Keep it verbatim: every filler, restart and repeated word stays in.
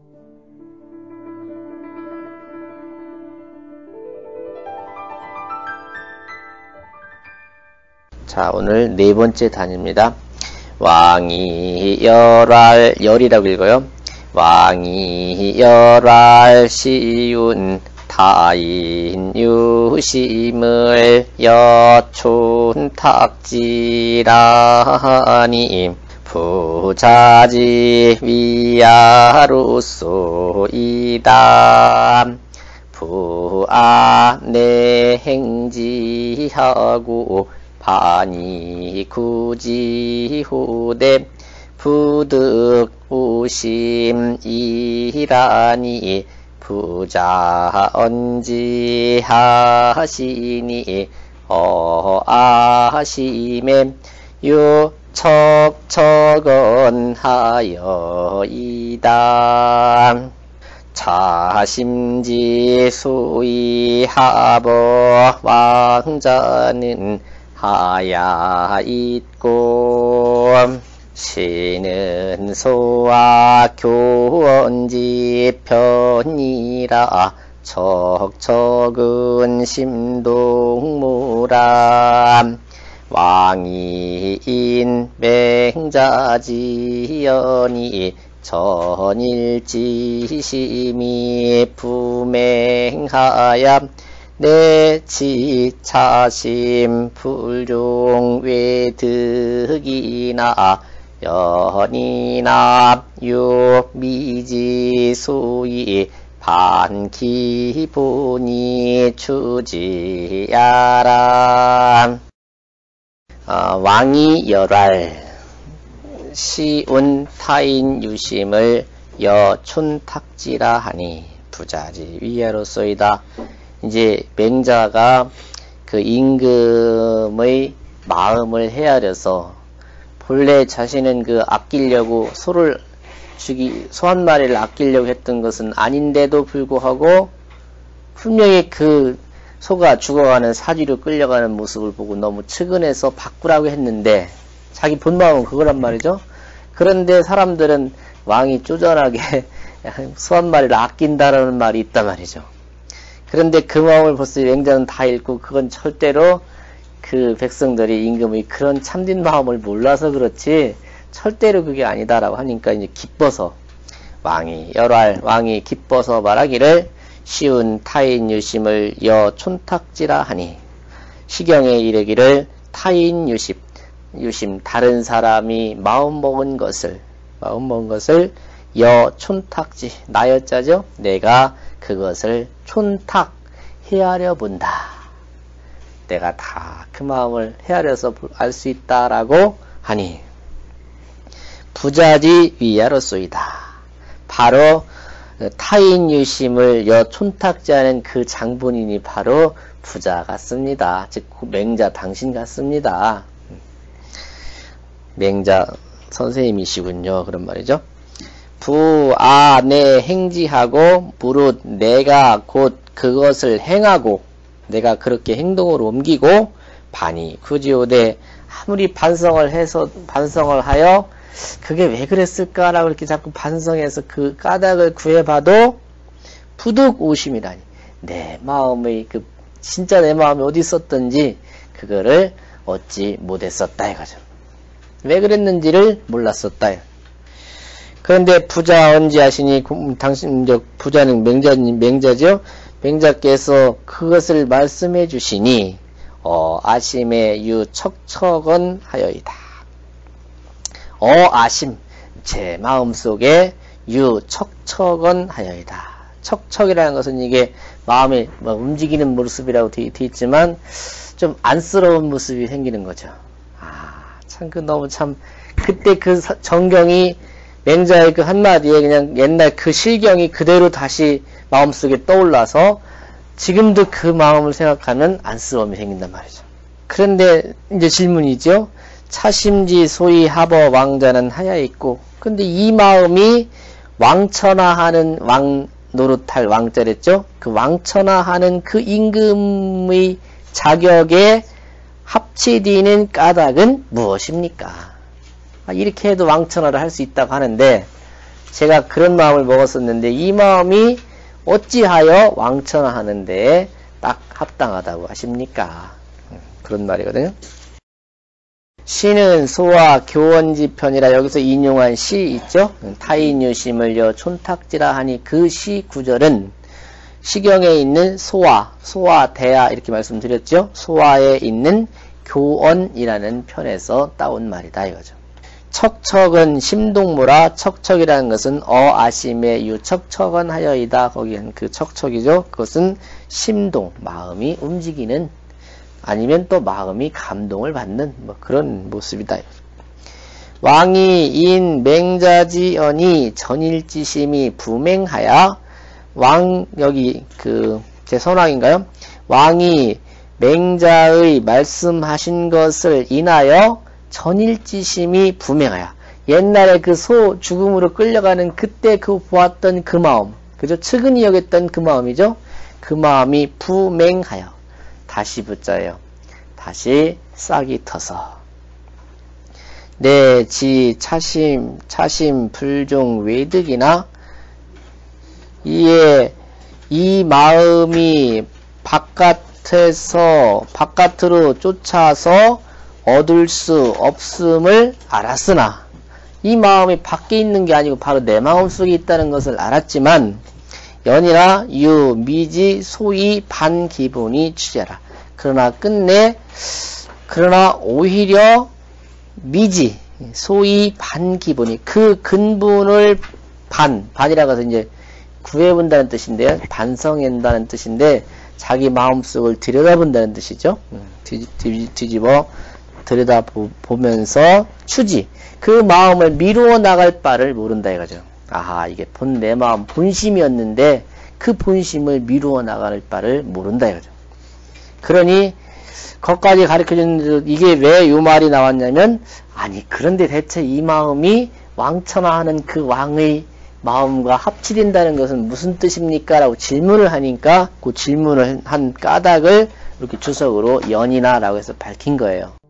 자, 오늘 네 번째 단입니다. 왕이 열할, 열이라고 읽어요. 왕이 열할 시운 타인 유심을 여촌탁지라니 부자지 위아로소이다. 부아 내 행지하고 반이 구지후대 부득 우심이라니 부자 언지하시니 어아심에 유척척언하여이다. 자심지 수의하버 왕자는 하야 있고 시는 소와 교원지 편이라 척척은 심동무라. 왕이인 맹자지연이 전일지심이 부맹하야 내치차심 불종 외득이나 연이나 육미지소이 반기본이 추지야라. 어, 왕이 열할 시운 타인 유심을 여촌탁지라 하니 부자지 위아로소이다. 이제 맹자가 그 임금의 마음을 헤아려서 본래 자신은 그 아끼려고 소를 죽이 소 한 마리를 아끼려고 했던 것은 아닌데도 불구하고 분명히 그 소가 죽어가는 사지로 끌려가는 모습을 보고 너무 측은해서 바꾸라고 했는데 자기 본 마음은 그거란 말이죠. 그런데 사람들은 왕이 쪼잔하게 소 한 마리를 아낀다라는 말이 있단 말이죠. 그런데 그 마음을 벌써 맹자는 다 읽고 그건 절대로 그 백성들이 임금의 그런 참된 마음을 몰라서 그렇지 절대로 그게 아니다라고 하니까 이제 기뻐서 왕이 열할 왕이 기뻐서 말하기를 시운 타인 유심을 여촌탁지라 하니 시경에 이르기를 타인 유심 유심 다른 사람이 마음 먹은 것을 마음 먹은 것을 여촌탁지 나여자죠. 내가 그것을 촌탁 헤아려 본다. 내가 다 그 마음을 헤아려서 알 수 있다라고 하니 부자지 위아로소이다. 바로 타인 유심을 여촌탁지하는 그 장본인이 바로 부자 같습니다. 즉 맹자 당신 같습니다. 맹자 선생님이시군요. 그런 말이죠. 부아 내 행지하고 무릇 내가 곧 그것을 행하고 내가 그렇게 행동으로 옮기고 반이 구지오되 아무리 반성을 해서 반성을 하여 그게 왜 그랬을까라고 이렇게 자꾸 반성해서 그 까닭을 구해봐도 부득 오심이라니 내 마음의 그 진짜 내 마음이 어디 있었던지 그거를 얻지 못했었다 이거죠. 왜 그랬는지를 몰랐었다. 그런데 부자 언지하시니 당신 부자는 맹자님 맹자죠. 맹자께서 그것을 말씀해 주시니 어 아심에 유척척은 하여이다. 어 아심 제 마음속에 유척척은 하여이다. 척척이라는 것은 이게 마음이 뭐 움직이는 모습이라고 되어 있지만 좀 안쓰러운 모습이 생기는 거죠. 아, 참 그 너무 참 그때 그 정경이 맹자의 그 한마디에 그냥 옛날 그 실경이 그대로 다시 마음속에 떠올라서 지금도 그 마음을 생각하면 안쓰러움이 생긴단 말이죠. 그런데 이제 질문이죠. 차심지 소위 하버 왕자는 하야 있고 근데 이 마음이 왕천하하는 왕 노릇할 왕자랬죠. 그 왕천하하는 그 임금의 자격에 합치되는 까닭은 무엇입니까? 이렇게 해도 왕천하를 할 수 있다고 하는데 제가 그런 마음을 먹었었는데 이 마음이 어찌하여 왕천하는데 딱 합당하다고 하십니까? 그런 말이거든요. 시는 소와 교원지편이라 여기서 인용한 시 있죠? 타인유심을여 촌탁지라 하니 그 시 구절은 시경에 있는 소와, 소와 대하 이렇게 말씀드렸죠? 소와에 있는 교언이라는 편에서 따온 말이다 이거죠. 척척은 심동무라. 척척이라는 것은 어아심의 유 척척은 하여이다. 거기는 그 척척이죠. 그것은 심동, 마음이 움직이는 아니면 또 마음이 감동을 받는 뭐 그런 모습이다. 왕이 인 맹자지언이 전일지심이 부맹하야. 왕 여기 그 제 선왕인가요? 왕이 맹자의 말씀하신 것을 인하여 전일지심이 부맹하여. 옛날에 그 소 죽음으로 끌려가는 그때 그 보았던 그 마음, 그죠? 측은히 여겼던 그 마음이죠? 그 마음이 부맹하여. 다시 붙자요. 다시 싹이 터서. 내 지 차심, 차심 불종 외득이나 이에 이 마음이 바깥에서, 바깥으로 쫓아서 얻을 수 없음을 알았으나, 이 마음이 밖에 있는 게 아니고 바로 내 마음속에 있다는 것을 알았지만, 연이나 유 미지 소위 반기분이 취재라. 그러나 끝내, 그러나 오히려 미지 소위 반기분이 그 근본을 반, 반이라고 해서 이제 구해본다는 뜻인데요. 반성한다는 뜻인데 자기 마음속을 들여다본다는 뜻이죠. 뒤집어 들여다보면서 추지. 그 마음을 미루어 나갈 바를 모른다 이거죠. 아하, 이게 본 내 마음 본심이었는데 그 본심을 미루어 나갈 바를 모른다 이거죠. 그러니 거기까지 가르쳐주는 이게 왜 이 말이 나왔냐면, 아니 그런데 대체 이 마음이 왕천하하는 그 왕의 마음과 합치된다는 것은 무슨 뜻입니까? 라고 질문을 하니까 그 질문을 한 까닭을 이렇게 주석으로 연이나 라고 해서 밝힌 거예요.